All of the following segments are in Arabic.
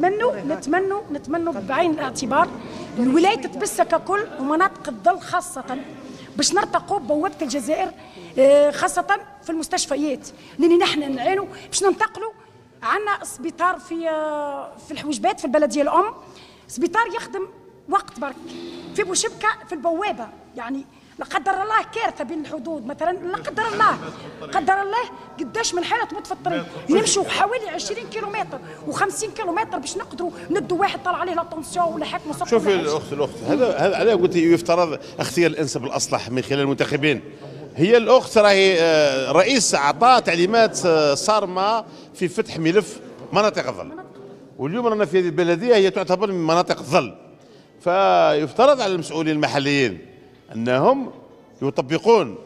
نتمنوا بعين الاعتبار الولايه تتبسها ككل ومناطق الظل خاصه باش نرتقوا بوابه الجزائر، خاصه في المستشفيات، لان نحن نعانوا باش ننتقلوا. عندنا سبيطار في الحويجبات في البلديه الام، سبيطار يخدم وقت برك في بوشبكه في البوابه، يعني لا قدر الله كارثه بين الحدود مثلا، لا قدر الله قداش من حاله تموت في الطريق، نمشوا حوالي 20 كيلومتر و50 كيلومتر باش نقدروا ندوا واحد طلع عليه لا طونسيون ولا حاكم سكر. شوفي الاخت هذا علاه قلت يفترض اختيار الانسب الاصلح من خلال المنتخبين. هي الاخت راهي رئيس اعطى تعليمات صارمه في فتح ملف مناطق الظل، واليوم رانا في هذه البلديه هي تعتبر من مناطق الظل، فيفترض على المسؤولين المحليين انهم يطبقون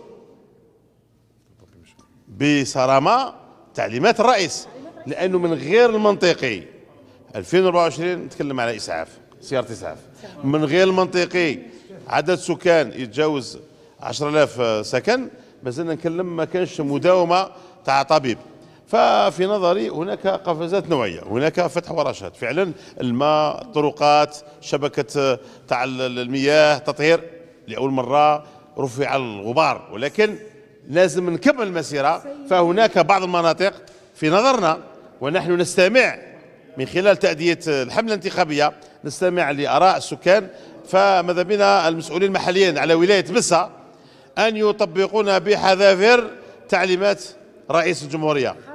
بصرامه تعليمات الرئيس، لانه من غير المنطقي 2024 نتكلم على سياره اسعاف، من غير المنطقي عدد سكان يتجاوز 10,000 سكن، مازلنا نتكلم ما كانش مداومه تاع طبيب. ففي نظري هناك قفزات نوعيه، هناك فتح ورشات فعلا، الماء، الطرقات، شبكه تاع المياه، تطهير لاول مره رفع الغبار، ولكن لازم نكمل المسيره. فهناك بعض المناطق في نظرنا ونحن نستمع من خلال تأدية الحملة الانتخابية، نستمع لآراء السكان، فماذا بنا المسؤولين المحليين على ولاية بسا أن يطبقون بحذافير تعليمات رئيس الجمهورية.